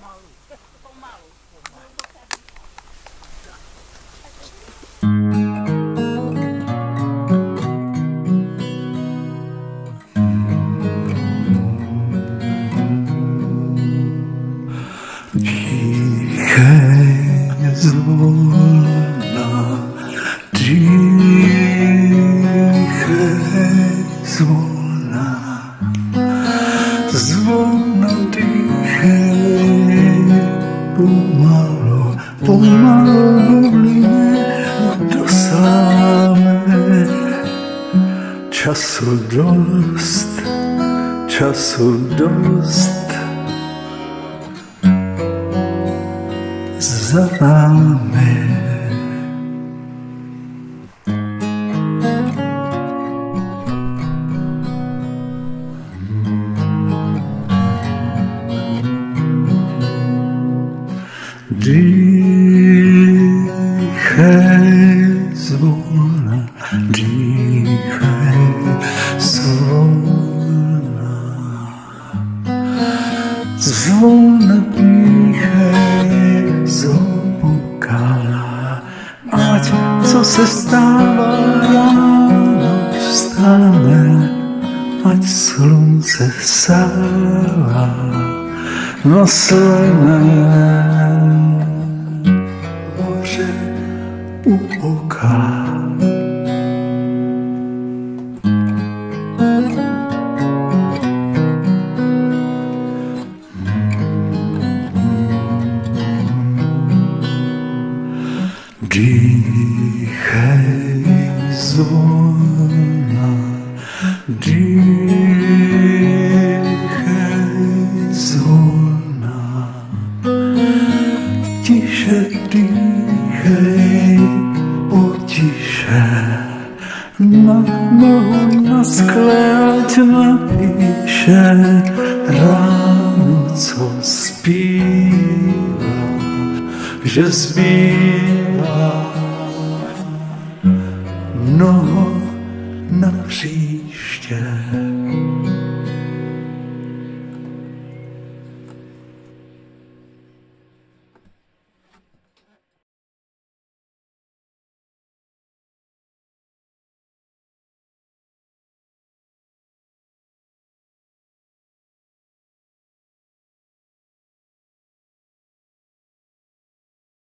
Zvona dýchej, pomalu, pomalu mě dosáhne. Času dost za námi. Dýchej zvolna, dýchej zvolna, zvolna dýchej zhlboka, ať co se stává, ráno vstane, ať slunce sává na slné u oka. Dýchej zvolna, dýchej zvolna, tiše dýchej, potiše, na nohu na skle, ať napíše ráno, co zpívá, že zbývá mnoho na příště.